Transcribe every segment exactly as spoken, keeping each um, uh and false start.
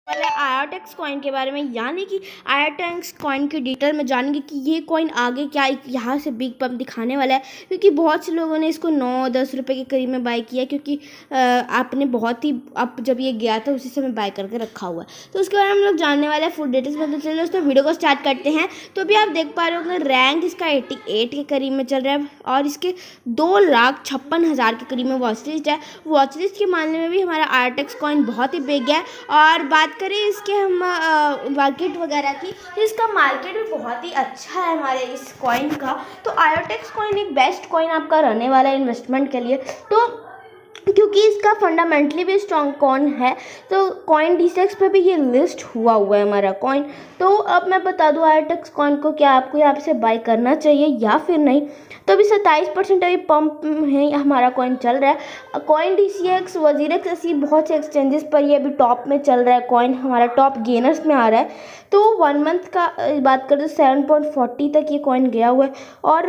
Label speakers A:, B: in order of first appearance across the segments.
A: वाले आयोटेक्स कॉइन के बारे में, यानी कि आयोटेक्स कॉइन की डिटेल में जानेंगे कि ये कॉइन आगे क्या यहाँ से बिग पम्प दिखाने वाला है, क्योंकि बहुत से लोगों ने इसको नौ दस रुपए के करीब में बाय किया, क्योंकि आपने बहुत ही अब जब ये गया था उसी समय बाय करके रखा हुआ है। तो उसके बारे में हम लोग जानने वाले हैं फुल डिटेल्स में। तो चलिए दोस्तों वीडियो को स्टार्ट करते हैं। तो अभी आप देख पा रहे हो रैंक इसका अठासी के करीब में चल रहा है और इसके दो लाख छप्पन हज़ार के करीब में वॉच लिस्ट है। वॉच लिस्ट के मामले में भी हमारा आयोटेक्स कॉइन बहुत ही बिग है। और बात करें इसके हम मार्केट वगैरह की, तो इसका मार्केट भी बहुत ही अच्छा है हमारे इस कॉइन का। तो आयोटेक्स कॉइन एक बेस्ट कॉइन आपका रहने वाला है इन्वेस्टमेंट के लिए, तो क्योंकि इसका फंडामेंटली भी स्ट्रॉन्ग कॉइन है। तो कॉइन डीसेक्स पे भी ये लिस्ट हुआ हुआ है हमारा कॉइन। तो अब मैं बता दूं आयोटेक्स कॉइन को क्या आपको यहाँ से बाय करना चाहिए या फिर नहीं। तो अभी सत्ताईस परसेंट अभी पंप है हमारा कॉइन चल रहा है। Coin D C X WazirX ऐसी बहुत से एक्सचेंजेस पर ये अभी टॉप में चल रहा है, कॉइन हमारा टॉप गेनर्स में आ रहा है। तो वन मंथ का बात करें तो सेवन पॉइंट फोर्टी तक ये कॉइन गया हुआ है। और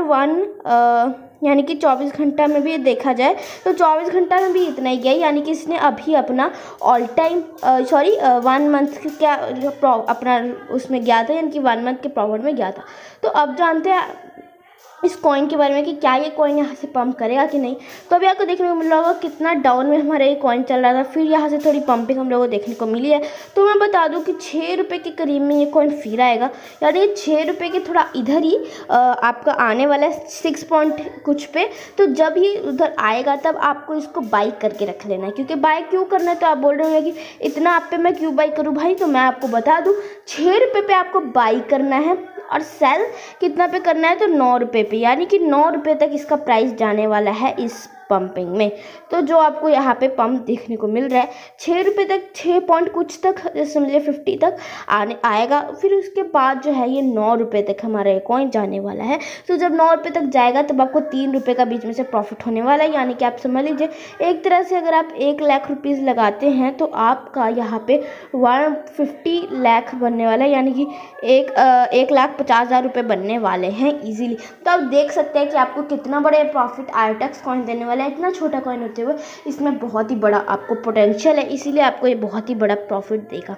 A: वन यानी कि चौबीस घंटा में भी देखा जाए तो चौबीस घंटा में भी इतना ही गया, यानी कि इसने अभी अपना all time sorry one month क्या अपना उसमें गया था, यानी कि वन मंथ के प्रॉफिट में गया था। तो अब जानते हैं इस कॉइन के बारे में कि क्या ये कॉइन यहाँ से पंप करेगा कि नहीं। तो अभी आपको देखने को मिल रहा होगा कितना डाउन में हमारा ये कॉइन चल रहा था, फिर यहाँ से थोड़ी पंपिंग हम लोगों को देखने को मिली है। तो मैं बता दूँ कि छः रुपये के करीब में ये कॉइन फिर आएगा, यानी छः रुपये के थोड़ा इधर ही आ, आपका आने वाला है सिक्स पॉइंट कुछ पे। तो जब ये उधर आएगा तब आपको इसको बाई करके रख लेना है, क्योंकि बाई क्यों करना है। तो आप बोल रहे होंगे कि इतना आप पे मैं क्यों बाई करूँ भाई, तो मैं आपको बता दूँ छः रुपये पे आपको बाई करना है और सेल कितना पे करना है, तो नौ रुपये पे, यानी कि नौ रुपये तक इसका प्राइस जाने वाला है इस पंपिंग में। तो जो आपको यहाँ पे पंप देखने को मिल रहा है छः रुपये तक, छः पॉइंट कुछ तक समझिए फिफ्टी तक आने आएगा। फिर उसके बाद जो है ये नौ रुपये तक हमारा ये कॉइन जाने वाला है। तो जब नौ रुपये तक जाएगा तब आपको तीन रुपये का बीच में से प्रॉफिट होने वाला है, यानी कि आप समझ लीजिए एक तरह से अगर आप एक लाख रुपीज़ लगाते हैं तो आपका यहाँ पे वन फिफ्टी लाख बनने वाला है, यानी कि एक एक लाख पचास हज़ार रुपये बनने वाले हैं ईजीली। तो आप देख सकते हैं कि आपको कितना बड़े प्रॉफिट आयोटेक्स कॉइन देने वाला है। इतना छोटा कॉइन होते हुए इसमें बहुत ही बड़ा आपको पोटेंशियल है, इसीलिए आपको ये बहुत ही बड़ा प्रॉफिट देगा।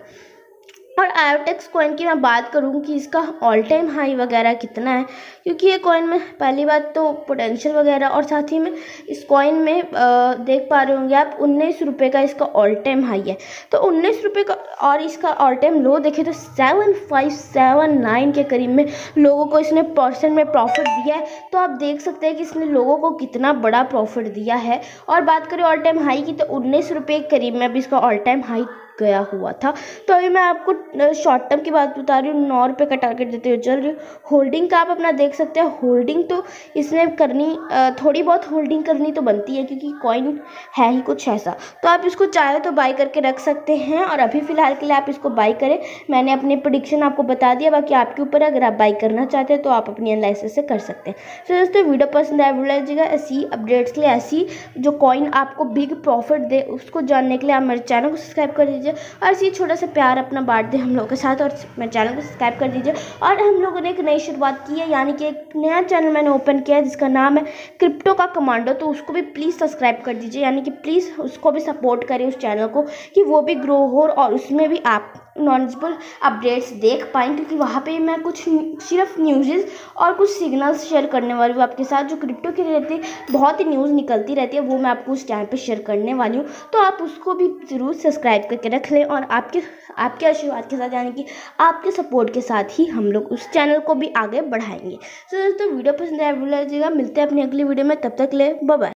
A: और आयोटेक्स कॉइन की मैं बात करूँ कि इसका ऑल टाइम हाई वगैरह कितना है, क्योंकि ये कॉइन में पहली बात तो पोटेंशियल वगैरह, और साथ ही में इस कॉइन में आ, देख पा रहे होंगे आप उन्नीस रुपये का इसका ऑल टाइम हाई है। तो उन्नीस रुपये का, और इसका ऑल टाइम लो देखे तो सेवन फाइव सेवन नाइन के करीब में लोगों को इसने परसेंट में प्रॉफिट दिया है। तो आप देख सकते हैं कि इसने लोगों को कितना बड़ा प्रॉफिट दिया है। और बात करें ऑल टाइम हाई की तो उन्नीस रुपये के करीब में अभी इसका ऑल टाइम हाई गया हुआ था। तो अभी मैं आपको शॉर्ट टर्म की बात बता रही हूँ, नौ रुपये का टारगेट देते हुए चल रही हूँ। होल्डिंग का आप अपना देख सकते हैं, होल्डिंग तो इसमें करनी थोड़ी बहुत होल्डिंग करनी तो बनती है, क्योंकि कॉइन है ही कुछ ऐसा। तो आप इसको चाहे तो बाई करके रख सकते हैं, और अभी फ़िलहाल के लिए आप इसको बाई करें। मैंने अपनी प्रेडिक्शन आपको बता दिया, बाकी आपके ऊपर अगर आप बाई करना चाहते हैं तो आप अपनी एनालिसिस से कर सकते हैं। तो दोस्तों वीडियो पसंद आया वीडियो लीजिएगा। ऐसी अपडेट्स के लिए, ऐसी जो कॉइन आपको बिग प्रॉफिट दे उसको जानने के लिए आप मेरे चैनल को सब्सक्राइब कर दीजिए, और इसी छोटा सा प्यार अपना बांट दे हम लोगों के साथ, और मेरे चैनल को सब्सक्राइब कर दीजिए। और हम लोगों ने एक नई शुरुआत की है, यानी कि एक नया चैनल मैंने ओपन किया है जिसका नाम है क्रिप्टो का कमांडो। तो उसको भी प्लीज़ सब्सक्राइब कर दीजिए, यानी कि प्लीज़ उसको भी सपोर्ट करें उस चैनल को, कि वो भी ग्रो हो और उसमें भी आप नॉलेजेबल अपडेट्स देख पाएँ, क्योंकि वहाँ पे मैं कुछ सिर्फ न्यूज़ और कुछ सिग्नल्स शेयर करने वाली हूँ आपके साथ। जो क्रिप्टो की रहती बहुत ही न्यूज़ निकलती रहती है, वो मैं आपको उस चैनल पे शेयर करने वाली हूँ। तो आप उसको भी ज़रूर सब्सक्राइब करके रख लें, और आपके आपके आशीर्वाद के साथ, यानी कि आपके सपोर्ट के साथ ही हम लोग उस चैनल को भी आगे बढ़ाएंगे। तो दोस्तों वीडियो पसंद आया वीडियो लीजिएगा। मिलते हैं अपनी अगली वीडियो में, तब तक ले बाय बाय।